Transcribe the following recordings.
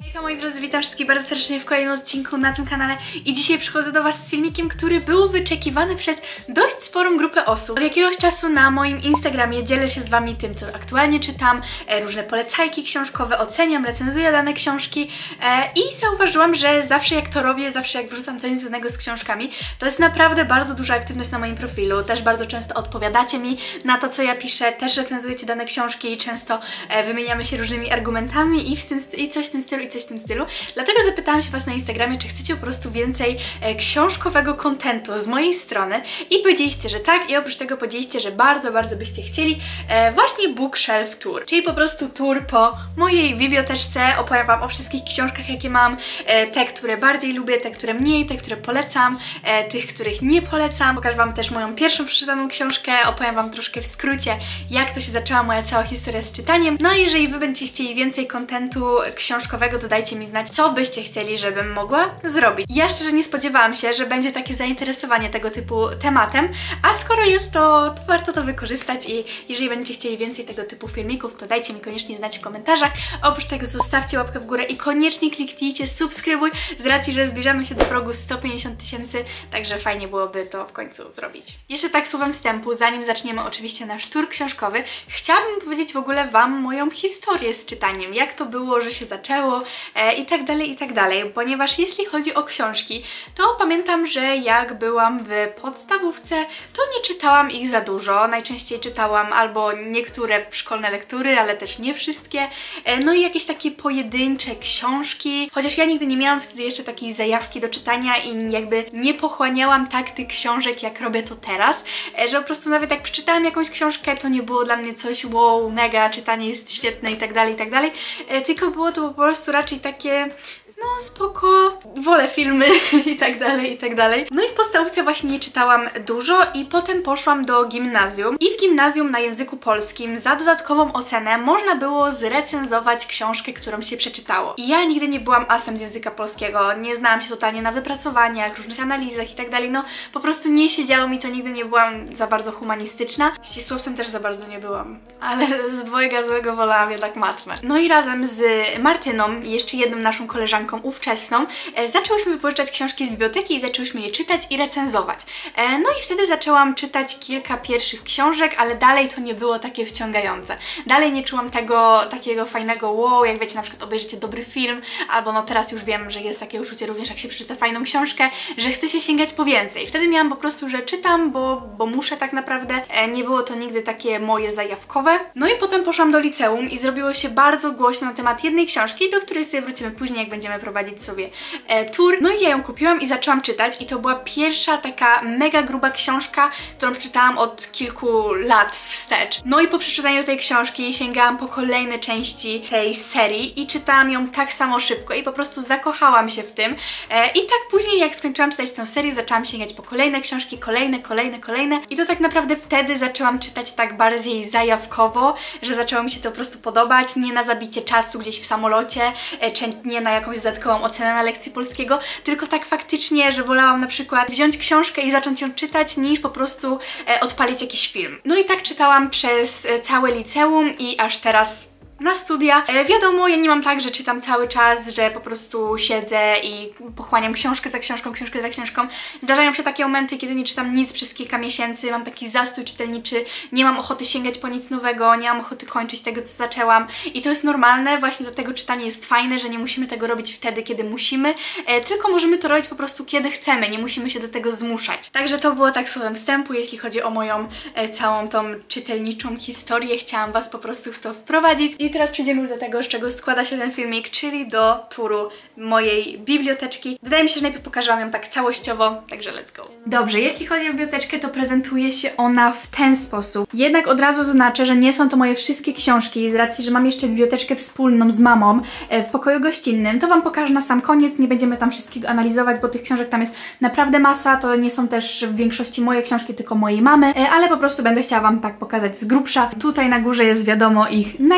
Hejka moi drodzy, witam wszystkich bardzo serdecznie w kolejnym odcinku na tym kanale i dzisiaj przychodzę do Was z filmikiem, który był wyczekiwany przez dość sporą grupę osób. Od jakiegoś czasu na moim Instagramie dzielę się z Wami tym, co aktualnie czytam, różne polecajki książkowe, oceniam, recenzuję dane książki i zauważyłam, że zawsze jak to robię, zawsze jak wrzucam coś związanego z książkami, to jest naprawdę bardzo duża aktywność na moim profilu. Też bardzo często odpowiadacie mi na to, co ja piszę, też recenzujecie dane książki i często wymieniamy się różnymi argumentami i coś w tym stylu, coś w tym stylu. Dlatego zapytałam się Was na Instagramie, czy chcecie po prostu więcej książkowego kontentu z mojej strony i powiedzieliście, że tak, i oprócz tego powiedzieliście, że bardzo byście chcieli właśnie bookshelf tour, czyli po prostu tour po mojej biblioteczce. Opowiem Wam o wszystkich książkach, jakie mam, te, które bardziej lubię, te, które mniej, te, które polecam, tych, których nie polecam. Pokażę Wam też moją pierwszą przeczytaną książkę, opowiem Wam troszkę w skrócie, jak to się zaczęła moja cała historia z czytaniem. No a jeżeli Wy będziecie chcieli więcej kontentu książkowego, to dajcie mi znać, co byście chcieli, żebym mogła zrobić. Ja szczerze nie spodziewałam się, że będzie takie zainteresowanie tego typu tematem, a skoro jest to warto to wykorzystać i jeżeli będziecie chcieli więcej tego typu filmików, to dajcie mi koniecznie znać w komentarzach. Oprócz tego zostawcie łapkę w górę i koniecznie kliknijcie subskrybuj, z racji, że zbliżamy się do progu 150 000, także fajnie byłoby to w końcu zrobić. Jeszcze tak słowem wstępu, zanim zaczniemy oczywiście nasz tour książkowy, chciałabym powiedzieć w ogóle Wam moją historię z czytaniem, jak to było, że się zaczęło i tak dalej, ponieważ jeśli chodzi o książki, to pamiętam, że jak byłam w podstawówce, to nie czytałam ich za dużo, najczęściej czytałam albo niektóre szkolne lektury, ale też nie wszystkie, no i jakieś takie pojedyncze książki, chociaż ja nigdy nie miałam wtedy jeszcze takiej zajawki do czytania i jakby nie pochłaniałam tak tych książek, jak robię to teraz, że po prostu nawet jak przeczytałam jakąś książkę, to nie było dla mnie coś wow, mega, czytanie jest świetne i tak dalej, tylko było to po prostu raczej takie no spoko, wolę filmy i tak dalej. No i w podstawówce właśnie nie czytałam dużo i potem poszłam do gimnazjum i w gimnazjum na języku polskim za dodatkową ocenę można było zrecenzować książkę, którą się przeczytało. I ja nigdy nie byłam asem z języka polskiego, nie znałam się totalnie na wypracowaniach, różnych analizach i tak dalej, no po prostu nie siedziało mi to, nigdy nie byłam za bardzo humanistyczna. Ścisłowcem też za bardzo nie byłam, ale z dwojga złego wolałam jednak matmę. No i razem z Martyną i jeszcze jedną naszą koleżanką ówczesną, zaczęłyśmy wypożyczać książki z biblioteki i zaczęłyśmy je czytać i recenzować. No i wtedy zaczęłam czytać kilka pierwszych książek, ale dalej to nie było takie wciągające. Dalej nie czułam tego takiego fajnego wow, jak wiecie, na przykład obejrzycie dobry film, albo no teraz już wiem, że jest takie uczucie również, jak się przeczyta fajną książkę, że chce się sięgać po więcej. Wtedy miałam po prostu, że czytam, bo muszę tak naprawdę. Nie było to nigdy takie moje zajawkowe. No i potem poszłam do liceum i zrobiło się bardzo głośno na temat jednej książki, do której sobie wrócimy później, jak będziemy prowadzić sobie tour. No i ja ją kupiłam i zaczęłam czytać i to była pierwsza taka mega gruba książka, którą przeczytałam od kilku lat wstecz. No i po przeczytaniu tej książki sięgałam po kolejne części tej serii i czytałam ją tak samo szybko i po prostu zakochałam się w tym. I tak później, jak skończyłam czytać tę serię, zaczęłam sięgać po kolejne książki, kolejne i to tak naprawdę wtedy zaczęłam czytać tak bardziej zajawkowo, że zaczęło mi się to po prostu podobać, nie na zabicie czasu gdzieś w samolocie, czy nie na jakąś dodatkową ocenę na lekcji polskiego, tylko tak faktycznie, że wolałam na przykład wziąć książkę i zacząć ją czytać, niż po prostu odpalić jakiś film. No i tak czytałam przez całe liceum i aż teraz na studia. Wiadomo, ja nie mam tak, że czytam cały czas, że po prostu siedzę i pochłaniam książkę za książką. Zdarzają się takie momenty, kiedy nie czytam nic przez kilka miesięcy, mam taki zastój czytelniczy, nie mam ochoty sięgać po nic nowego, nie mam ochoty kończyć tego, co zaczęłam i to jest normalne, właśnie dlatego czytanie jest fajne, że nie musimy tego robić wtedy, kiedy musimy, tylko możemy to robić po prostu, kiedy chcemy, nie musimy się do tego zmuszać. Także to było tak słowem wstępu, jeśli chodzi o moją całą tą czytelniczą historię, chciałam Was po prostu w to wprowadzić. I teraz przejdziemy już do tego, z czego składa się ten filmik, czyli do turu mojej biblioteczki. Wydaje mi się, że najpierw pokażę Wam ją tak całościowo, także let's go. Dobrze, jeśli chodzi o biblioteczkę, to prezentuje się ona w ten sposób. Jednak od razu zaznaczę, że nie są to moje wszystkie książki, z racji, że mam jeszcze biblioteczkę wspólną z mamą w pokoju gościnnym. To Wam pokażę na sam koniec, nie będziemy tam wszystkiego analizować, bo tych książek tam jest naprawdę masa, to nie są też w większości moje książki, tylko mojej mamy, ale po prostu będę chciała Wam tak pokazać z grubsza. Tutaj na górze jest wiadomo ich najwięcej,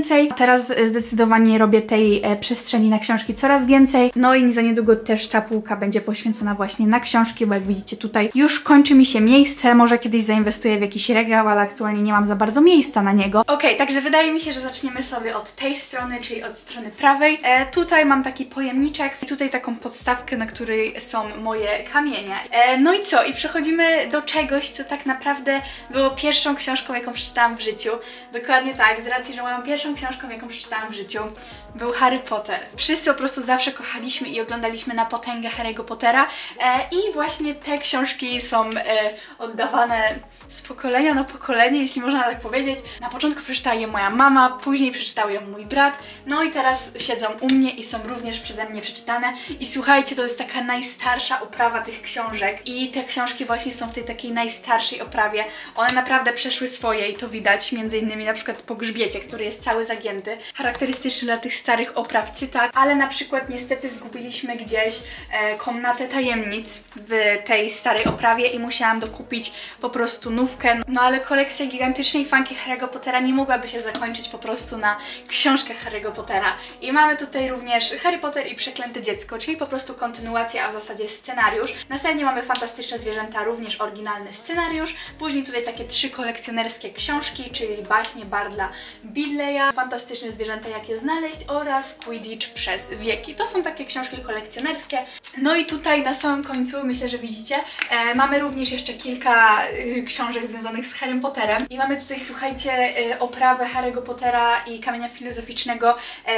więcej. Teraz zdecydowanie robię tej przestrzeni na książki coraz więcej. No i za niedługo też ta półka będzie poświęcona właśnie na książki, bo jak widzicie tutaj już kończy mi się miejsce. Może kiedyś zainwestuję w jakiś regał, ale aktualnie nie mam za bardzo miejsca na niego. Okej, także wydaje mi się, że zaczniemy sobie od tej strony, czyli od strony prawej. Tutaj mam taki pojemniczek i tutaj taką podstawkę, na której są moje kamienie. No i co? I przechodzimy do czegoś, co tak naprawdę było pierwszą książką, jaką przeczytałam w życiu. Dokładnie tak, z racji, że moją pierwszą książką, jaką przeczytałam w życiu, był Harry Potter. Wszyscy po prostu zawsze kochaliśmy i oglądaliśmy na potęgę Harry'ego Pottera i właśnie te książki są oddawane z pokolenia na pokolenie, jeśli można tak powiedzieć. Na początku przeczytała je moja mama, później przeczytał ją mój brat, no i teraz siedzą u mnie i są również przeze mnie przeczytane. I słuchajcie, to jest taka najstarsza oprawa tych książek i te książki właśnie są w tej takiej najstarszej oprawie. One naprawdę przeszły swoje i to widać, między innymi na przykład po grzbiecie, który jest cały zagięty. Charakterystyczny dla tych starych opraw cytat, ale na przykład niestety zgubiliśmy gdzieś Komnatę Tajemnic w tej starej oprawie i musiałam dokupić po prostu nówkę. No ale kolekcja gigantycznej fanki Harry'ego Pottera nie mogłaby się zakończyć po prostu na książkach Harry'ego Pottera. I mamy tutaj również Harry Potter i Przeklęte Dziecko, czyli po prostu kontynuacja, a w zasadzie scenariusz. Następnie mamy Fantastyczne Zwierzęta, również oryginalny scenariusz. Później tutaj takie 3 kolekcjonerskie książki, czyli Baśnie Bardla Bidleya, Fantastyczne Zwierzęta, jak je znaleźć oraz Quidditch przez wieki. To są takie książki kolekcjonerskie. No i tutaj na samym końcu, myślę, że widzicie, mamy również jeszcze kilka książek związanych z Harrym Potterem. I mamy tutaj, słuchajcie, oprawę Harry'ego Pottera i Kamienia Filozoficznego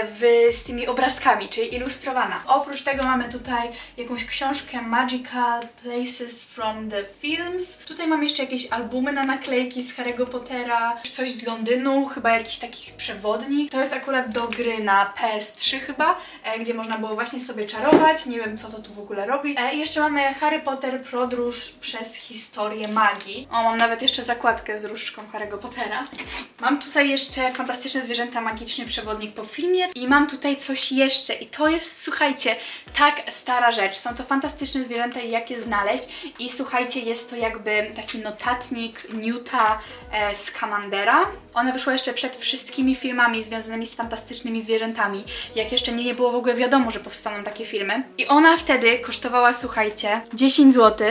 z tymi obrazkami, czyli ilustrowana. Oprócz tego mamy tutaj jakąś książkę Magical Places from the Films. Tutaj mam jeszcze jakieś albumy na naklejki z Harry'ego Pottera, coś z Londynu, chyba jakiś taki przewodnik. To jest akurat do gry na PS3 chyba, gdzie można było właśnie sobie czarować. Nie wiem, co to tu w ogóle robi. I jeszcze mamy Harry Potter Podróż przez historię magii. O, mam nawet jeszcze zakładkę z różdżką Harry'ego Pottera. Mam tutaj jeszcze Fantastyczne Zwierzęta, magiczny przewodnik po filmie i mam tutaj coś jeszcze i to jest, słuchajcie, tak stara rzecz. Są to Fantastyczne Zwierzęta i jak je znaleźć i słuchajcie, jest to jakby taki notatnik Newta Scamandera. Ona wyszła jeszcze przed wszystkimi filmami związanymi z fantastycznymi zwierzętami, jak jeszcze nie było w ogóle wiadomo, że powstaną takie filmy. I ona wtedy kosztowała, słuchajcie, 10 zł.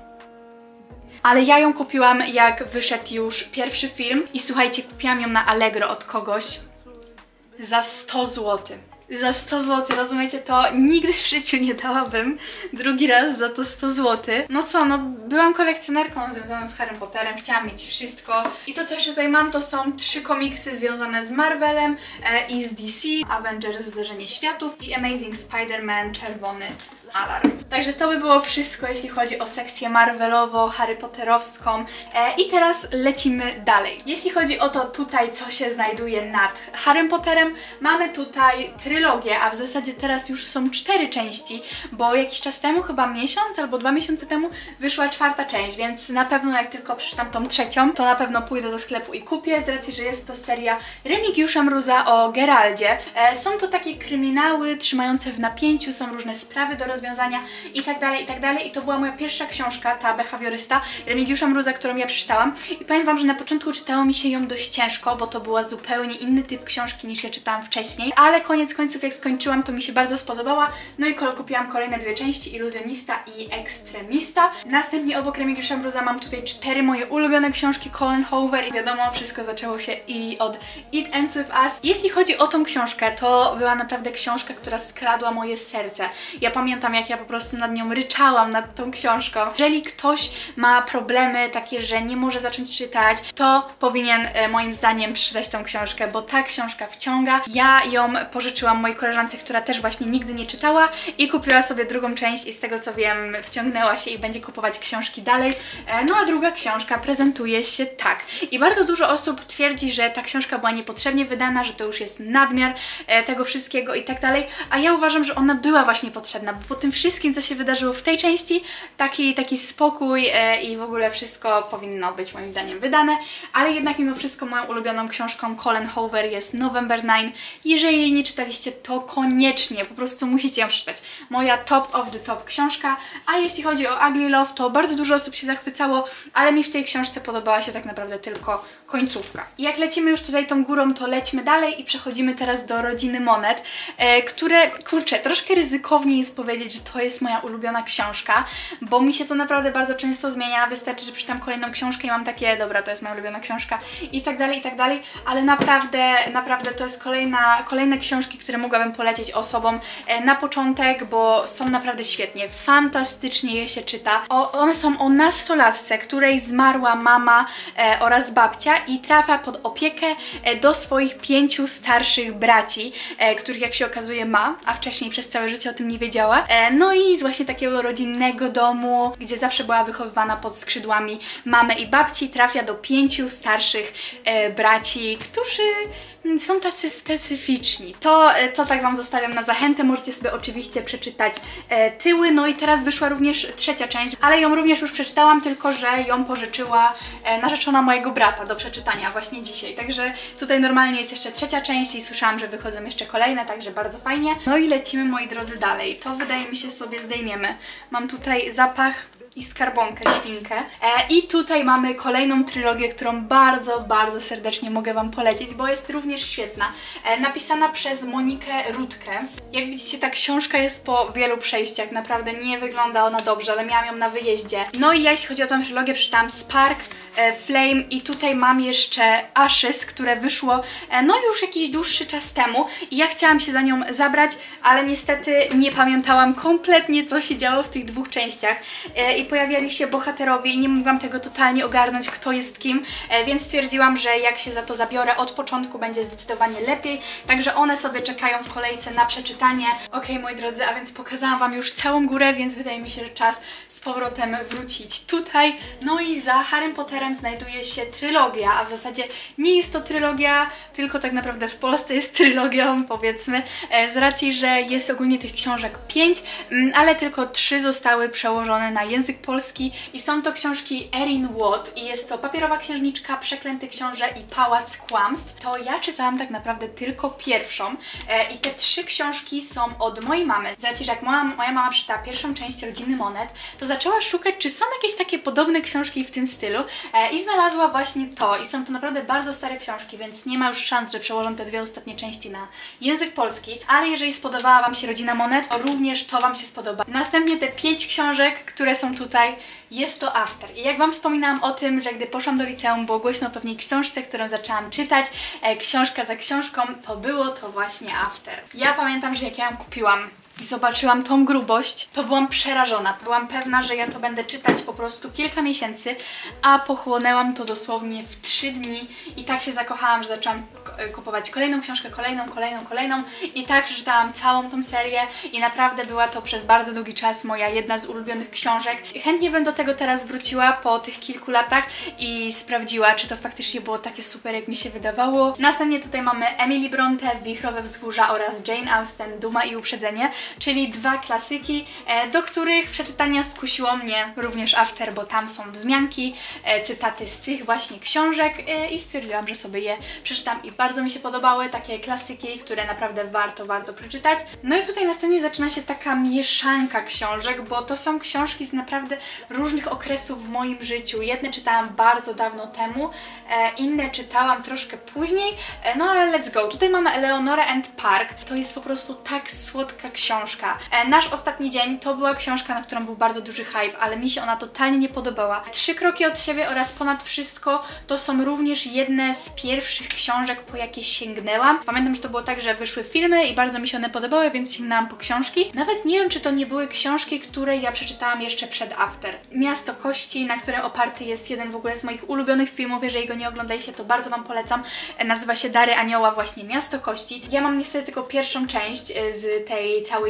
Ale ja ją kupiłam, jak wyszedł już pierwszy film i słuchajcie, kupiłam ją na Allegro od kogoś za 100 zł. Za 100 zł, rozumiecie to? Nigdy w życiu nie dałabym drugi raz za to 100 zł. No co, no byłam kolekcjonerką związaną z Harrym Potterem, chciałam mieć wszystko. I to, co jeszcze tutaj mam, to są 3 komiksy związane z Marvelem i z DC. Avengers Zderzenie Światów i Amazing Spider-Man Czerwony Alarm. Także to by było wszystko, jeśli chodzi o sekcję Marvelowo-Harry Potterowską. I teraz lecimy dalej. Jeśli chodzi o to tutaj, co się znajduje nad Harrym Potterem, mamy tutaj trylogię, a w zasadzie teraz już są 4 części, bo jakiś czas temu, chyba miesiąc albo 2 miesiące temu, wyszła 4. część, więc na pewno jak tylko przeczytam tą 3, to na pewno pójdę do sklepu i kupię, z racji, że jest to seria Remigiusza Mróza o Geraldzie. Są to takie kryminały trzymające w napięciu, są różne sprawy do rozwiązania i tak dalej, i tak dalej. I to była moja pierwsza książka, ta behawiorysta Remigiusza Mróza, którą ja przeczytałam. I powiem wam, że na początku czytało mi się ją dość ciężko, bo to była zupełnie inny typ książki niż ja czytałam wcześniej, ale koniec końców jak skończyłam, to mi się bardzo spodobała. No i kupiłam kolejne 2 części, Iluzjonista i Ekstremista. Następnie obok Remigiusza Mróza mam tutaj 4 moje ulubione książki Colleen Hoover i wiadomo, wszystko zaczęło się od It Ends With Us. Jeśli chodzi o tą książkę, to była naprawdę książka, która skradła moje serce. Ja pamiętam, jak ja po prostu nad nią ryczałam, nad tą książką. Jeżeli ktoś ma problemy takie, że nie może zacząć czytać, to powinien moim zdaniem przeczytać tą książkę, bo ta książka wciąga. Ja ją pożyczyłam mojej koleżance, która też właśnie nigdy nie czytała i kupiła sobie 2. część i z tego co wiem wciągnęła się i będzie kupować książki dalej. No a druga książka prezentuje się tak. I bardzo dużo osób twierdzi, że ta książka była niepotrzebnie wydana, że to już jest nadmiar tego wszystkiego i tak dalej, a ja uważam, że ona była właśnie potrzebna, bo po tym wszystkim, co się wydarzyło w tej części, taki spokój i w ogóle wszystko powinno być moim zdaniem wydane, ale jednak mimo wszystko moją ulubioną książką Colleen Hoover jest November 9. Jeżeli jej nie czytaliście, to koniecznie, po prostu musicie ją przeczytać. Moja top of the top książka, a jeśli chodzi o Ugly Love, to bardzo dużo osób się zachwycało, ale mi w tej książce podobała się tak naprawdę tylko końcówka. I jak lecimy już tutaj tą górą, to lećmy dalej i przechodzimy teraz do Rodziny Monet, które, kurczę, troszkę ryzykownie jest powiedzieć, że to jest moja ulubiona książka, bo mi się to naprawdę bardzo często zmienia. Wystarczy, że przeczytam kolejną książkę i mam takie, dobra, to jest moja ulubiona książka i tak dalej, ale naprawdę to jest kolejne książki, które mogłabym polecić osobom na początek, bo są naprawdę świetnie, fantastycznie je się czyta. One są o nastolatce, której zmarła mama oraz babcia i trafia pod opiekę do swoich 5 starszych braci, których jak się okazuje ma, a wcześniej przez całe życie o tym nie wiedziała. No i z właśnie takiego rodzinnego domu, gdzie zawsze była wychowywana pod skrzydłami mamy i babci, trafia do 5 starszych braci, którzy są tacy specyficzni. To tak Wam zostawiam na zachętę, możecie sobie oczywiście przeczytać tyły. No i teraz wyszła również trzecia część, ale ją również już przeczytałam, tylko że ją pożyczyła narzeczona mojego brata do przeczytania właśnie dzisiaj. Także tutaj normalnie jest jeszcze trzecia część i słyszałam, że wychodzą jeszcze kolejne, także bardzo fajnie. No i lecimy, moi drodzy, dalej. To wydaje mi się sobie zdejmiemy. Mam tutaj zapach i skarbonkę, świnkę. I tutaj mamy kolejną trylogię, którą bardzo serdecznie mogę Wam polecić, bo jest również świetna. Napisana przez Monikę Rutkę. Jak widzicie, ta książka jest po wielu przejściach, naprawdę nie wygląda ona dobrze, ale miałam ją na wyjeździe. No i ja, jeśli chodzi o tę trylogię, przeczytałam Spark, Flame i tutaj mam jeszcze Ashes, które wyszło no już jakiś dłuższy czas temu i ja chciałam się za nią zabrać, ale niestety nie pamiętałam kompletnie, co się działo w tych dwóch częściach i pojawiali się bohaterowie i nie mogłam tego totalnie ogarnąć, kto jest kim, więc stwierdziłam, że jak się za to zabiorę od początku, będzie zdecydowanie lepiej, także one sobie czekają w kolejce na przeczytanie. Okej, moi drodzy, a więc pokazałam Wam już całą górę, więc wydaje mi się, że czas z powrotem wrócić tutaj. No i za Harrym Potterem znajduje się trylogia, a w zasadzie nie jest to trylogia, tylko tak naprawdę w Polsce jest trylogią, powiedzmy, z racji, że jest ogólnie tych książek 5, ale tylko 3 zostały przełożone na język polski i są to książki Erin Watt i jest to Papierowa Księżniczka, Przeklęty Książę i Pałac Kłamstw. To ja czytałam tak naprawdę tylko pierwszą i te 3 książki są od mojej mamy. Z racji, że jak moja mama przeczytała pierwszą część Rodziny Monet, to zaczęła szukać, czy są jakieś takie podobne książki w tym stylu i znalazła właśnie to i są to naprawdę bardzo stare książki, więc nie ma już szans, że przełożą te 2 ostatnie części na język polski, ale jeżeli spodobała Wam się Rodzina Monet, to również to Wam się spodoba. Następnie te 5 książek, które są tutaj, jest to After. I jak Wam wspominałam o tym, że gdy poszłam do liceum, było głośno o pewnej książce, którą zaczęłam czytać, książka za książką, to było to właśnie After. Ja pamiętam, że jak ja ją kupiłam i zobaczyłam tą grubość, to byłam przerażona. Byłam pewna, że ja to będę czytać po prostu kilka miesięcy, a pochłonęłam to dosłownie w 3 dni i tak się zakochałam, że zaczęłam kupować kolejną książkę, kolejną i tak przeczytałam całą tą serię i naprawdę była to przez bardzo długi czas moja jedna z ulubionych książek. Chętnie bym do tego teraz wróciła po tych kilku latach i sprawdziła, czy to faktycznie było takie super, jak mi się wydawało. Następnie tutaj mamy Emily Bronte, Wichrowe Wzgórza oraz Jane Austen, Duma i Uprzedzenie, czyli 2 klasyki, do których przeczytania skusiło mnie również After, bo tam są wzmianki, cytaty z tych właśnie książek i stwierdziłam, że sobie je przeczytam i bardzo mi się podobały, takie klasyki, które naprawdę warto przeczytać. No i tutaj następnie zaczyna się taka mieszanka książek, bo to są książki z naprawdę różnych okresów w moim życiu. Jedne czytałam bardzo dawno temu, inne czytałam troszkę później, no ale let's go. Tutaj mamy Eleonora and Park, to jest po prostu tak słodka książka. Nasz ostatni dzień to była książka, na którą był bardzo duży hype, ale mi się ona totalnie nie podobała. 3 kroki od siebie oraz Ponad wszystko to są również jedne z pierwszych książek, po jakie sięgnęłam. Pamiętam, że to było tak, że wyszły filmy i bardzo mi się one podobały, więc sięgnęłam po książki. Nawet nie wiem, czy to nie były książki, które ja przeczytałam jeszcze przed After. Miasto Kości, na którym oparty jest jeden w ogóle z moich ulubionych filmów, jeżeli go nie oglądaliście, to bardzo Wam polecam. Nazywa się Dary Anioła, właśnie Miasto Kości. Ja mam niestety tylko pierwszą część z tej całej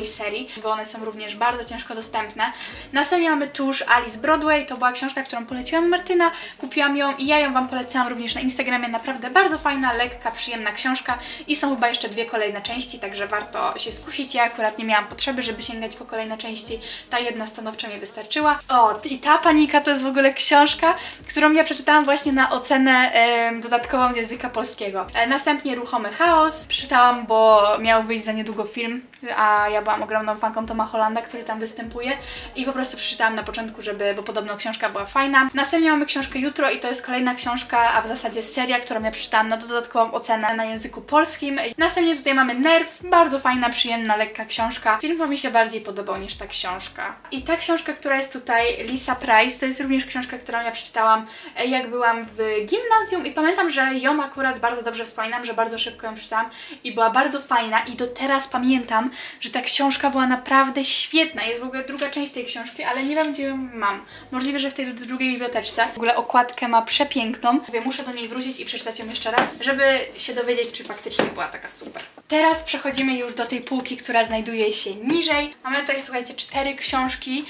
całej serii, bo one są również bardzo ciężko dostępne. Następnie mamy tusz Alice Broadway, to była książka, którą poleciła mi Martyna, kupiłam ją i ja ją Wam polecałam również na Instagramie, naprawdę bardzo fajna, lekka, przyjemna książka i są chyba jeszcze 2 kolejne części, także warto się skusić. Ja akurat nie miałam potrzeby, żeby sięgać po kolejne części, ta jedna stanowczo mi wystarczyła. O, i ta Panika to jest w ogóle książka, którą ja przeczytałam właśnie na ocenę dodatkową z języka polskiego. Następnie Ruchomy Chaos przeczytałam, bo miał wyjść za niedługo film, a ja byłam ogromną fanką Toma Hollanda, który tam występuje i po prostu przeczytałam na początku, bo podobno książka była fajna. Następnie mamy książkę Jutro i to jest kolejna książka, a w zasadzie seria, którą ja przeczytałam na dodatkową ocenę na języku polskim. Następnie tutaj mamy Nerw, bardzo fajna, przyjemna, lekka książka. Film mi się bardziej podobał niż ta książka. I ta książka, która jest tutaj, Lisa Price, to jest również książka, którą ja przeczytałam jak byłam w gimnazjum i pamiętam, że ją akurat bardzo dobrze wspominam, że bardzo szybko ją przeczytałam i była bardzo fajna i do teraz pamiętam, że ta książka była naprawdę świetna. Jest w ogóle druga część tej książki, ale nie wiem, gdzie ją mam. Możliwe, że w tej drugiej biblioteczce. W ogóle okładkę ma przepiękną. Muszę do niej wrócić i przeczytać ją jeszcze raz, żeby się dowiedzieć, czy faktycznie była taka super. Teraz przechodzimy już do tej półki, która znajduje się niżej. Mamy tutaj, słuchajcie, 4 książki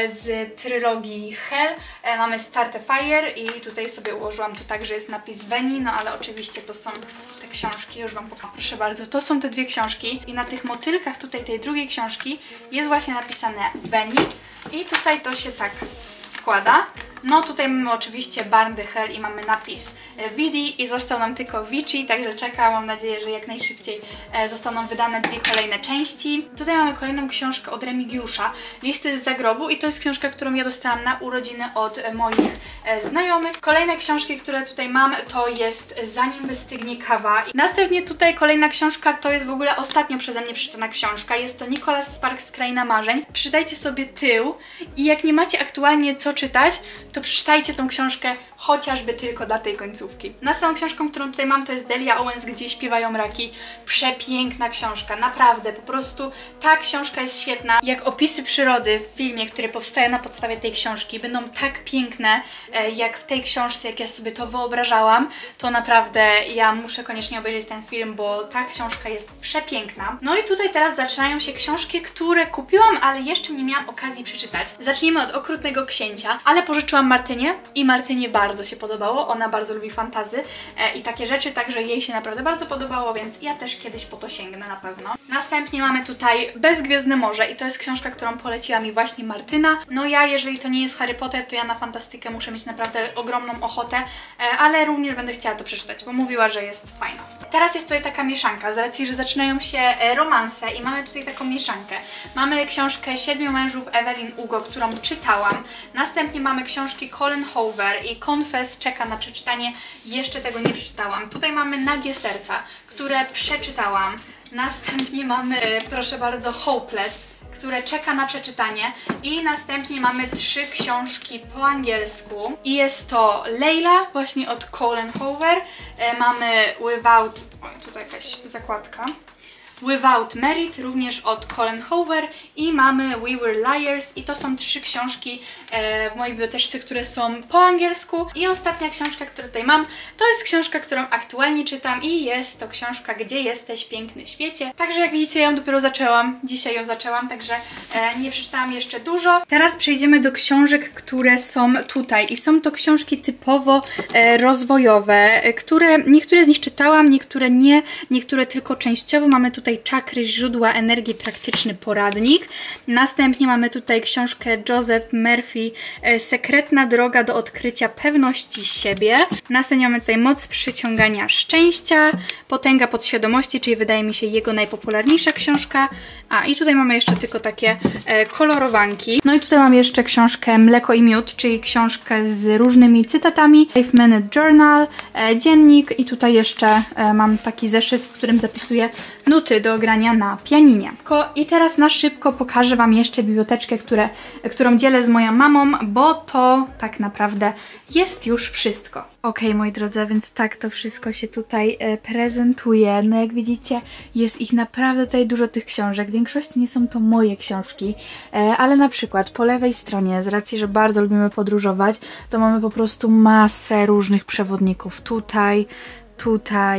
z trylogii Hell. Mamy Start a Fire i tutaj sobie ułożyłam to tak, że jest napis Veni, no ale oczywiście to są te książki, już Wam pokażę. Proszę bardzo, to są te 2 książki i na tych motylkach tutaj tej drugiej książki jest właśnie napisane Veni i tutaj to się tak wkłada. No tutaj mamy oczywiście Burn the Hell i mamy napis Vidi i został nam tylko Vici, także czekam, mam nadzieję, że jak najszybciej zostaną wydane 2 kolejne części. Tutaj mamy kolejną książkę od Remigiusza, Listy z zagrobu i to jest książka, którą ja dostałam na urodziny od moich znajomych. Kolejne książki, które tutaj mam, to jest Zanim wystygnie kawa. I następnie tutaj kolejna książka, to jest w ogóle ostatnio przeze mnie przeczytana książka, jest to Nicholas Sparks Kraina Marzeń. Przeczytajcie sobie tył i jak nie macie aktualnie co czytać, to przeczytajcie tą książkę chociażby tylko dla tej końcówki. Następną książką, którą tutaj mam, to jest Delia Owens, Gdzie śpiewają raki. Przepiękna książka, naprawdę, po prostu ta książka jest świetna. Jak opisy przyrody w filmie, który powstaje na podstawie tej książki, będą tak piękne, jak w tej książce, jak ja sobie to wyobrażałam, to naprawdę ja muszę koniecznie obejrzeć ten film, bo ta książka jest przepiękna. No i tutaj teraz zaczynają się książki, które kupiłam, ale jeszcze nie miałam okazji przeczytać. Zacznijmy od Okrutnego Księcia, ale pożyczyłam Martynie i Martynie bardzo się podobało, ona bardzo lubi fantasy i takie rzeczy, także jej się naprawdę bardzo podobało, więc ja też kiedyś po to sięgnę na pewno. Następnie mamy tutaj Bezgwiezdne Morze i to jest książka, którą poleciła mi właśnie Martyna. No ja, jeżeli to nie jest Harry Potter, to ja na fantastykę muszę mieć naprawdę ogromną ochotę, ale również będę chciała to przeczytać, bo mówiła, że jest fajna. Teraz jest tutaj taka mieszanka, z racji, że zaczynają się romanse i mamy tutaj taką mieszankę. Mamy książkę 7 mężów Evelyn Hugo, którą czytałam. Następnie mamy książki Colin Hoover i Confess czeka na przeczytanie. Jeszcze tego nie przeczytałam. Tutaj mamy Nagie serca, które przeczytałam. Następnie mamy, proszę bardzo, Hopeless, które czeka na przeczytanie i następnie mamy 3 książki po angielsku i jest to Leila, właśnie od Colin Hoover, mamy Without, oj, tutaj jakaś zakładka, Without Merit, również od Colin Hoover i mamy We Were Liars i to są 3 książki w mojej biblioteczce, które są po angielsku i ostatnia książka, którą tutaj mam, to jest książka, którą aktualnie czytam i jest to książka Gdzie jesteś, piękny świecie. Także jak widzicie, ja ją dopiero zaczęłam, dzisiaj ją zaczęłam, także nie przeczytałam jeszcze dużo. Teraz przejdziemy do książek, które są tutaj i są to książki typowo rozwojowe, które niektóre z nich czytałam, niektóre nie, niektóre tylko częściowo. Mamy tutaj Czakry, źródła energii, praktyczny poradnik. Następnie mamy tutaj książkę Joseph Murphy, Sekretna droga do odkrycia pewności siebie. Następnie mamy tutaj Moc przyciągania szczęścia, Potęga podświadomości, czyli wydaje mi się jego najpopularniejsza książka. A i tutaj mamy jeszcze tylko takie kolorowanki. No i tutaj mam jeszcze książkę Mleko i miód, czyli książkę z różnymi cytatami. 5 Minute Journal, dziennik i tutaj jeszcze mam taki zeszyt, w którym zapisuję nuty do grania na pianinie. I teraz na szybko pokażę Wam jeszcze biblioteczkę, którą dzielę z moją mamą, bo to tak naprawdę jest już wszystko. Okej, moi drodzy, a więc tak to wszystko się tutaj prezentuje. No jak widzicie, jest ich naprawdę tutaj dużo tych książek. W większości nie są to moje książki, ale na przykład po lewej stronie, z racji, że bardzo lubimy podróżować, to mamy po prostu masę różnych przewodników. Tutaj,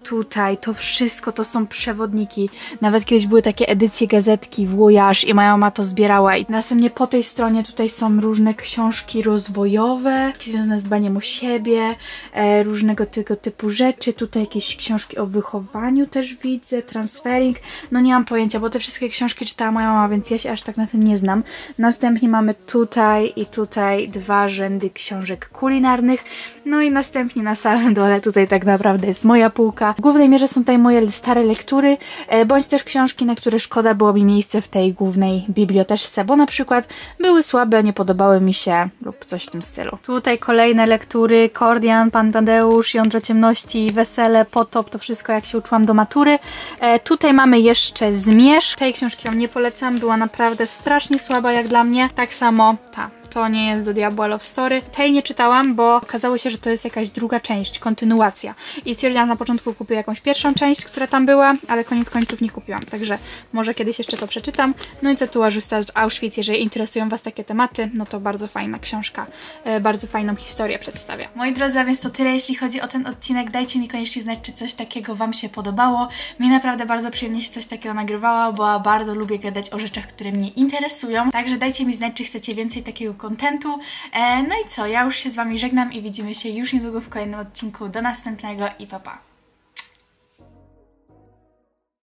Tutaj to wszystko to są przewodniki. Nawet kiedyś były takie edycje gazetki Voyage i moja mama to zbierała. I następnie po tej stronie tutaj są różne książki rozwojowe, związane z dbaniem o siebie, różnego tego typu rzeczy. Tutaj jakieś książki o wychowaniu też widzę, transferring. No nie mam pojęcia, bo te wszystkie książki czytała moja mama, więc ja się aż tak na tym nie znam. Następnie mamy tutaj i tutaj 2 rzędy książek kulinarnych. No i następnie na samym dole tutaj tak naprawdę jest moja półka. W głównej mierze są tutaj moje stare lektury, bądź też książki, na które szkoda było mi miejsce w tej głównej biblioteczce, bo na przykład były słabe, nie podobały mi się lub coś w tym stylu. Tutaj kolejne lektury, Kordian, Pan Tadeusz, Jądro Ciemności, Wesele, Potop, to wszystko jak się uczyłam do matury. Tutaj mamy jeszcze Zmierzch. Tej książki wam nie polecam, była naprawdę strasznie słaba jak dla mnie. Tak samo ta. To nie jest do diabła love story. Tej nie czytałam, bo okazało się, że to jest jakaś druga część, kontynuacja. I stwierdziłam na początku kupię jakąś pierwszą część, która tam była, ale koniec końców nie kupiłam. Także może kiedyś jeszcze to przeczytam. No i Tatuażysta z Auschwitz, jeżeli interesują was takie tematy, no to bardzo fajna książka, bardzo fajną historię przedstawia. Moi drodzy, a więc to tyle, jeśli chodzi o ten odcinek. Dajcie mi koniecznie znać, czy coś takiego wam się podobało. Mi naprawdę bardzo przyjemnie się coś takiego nagrywało, bo bardzo lubię gadać o rzeczach, które mnie interesują. Także dajcie mi znać, czy chcecie więcej takiego kontentu. No i co, ja już się z wami żegnam i widzimy się już niedługo w kolejnym odcinku. Do następnego i pa pa!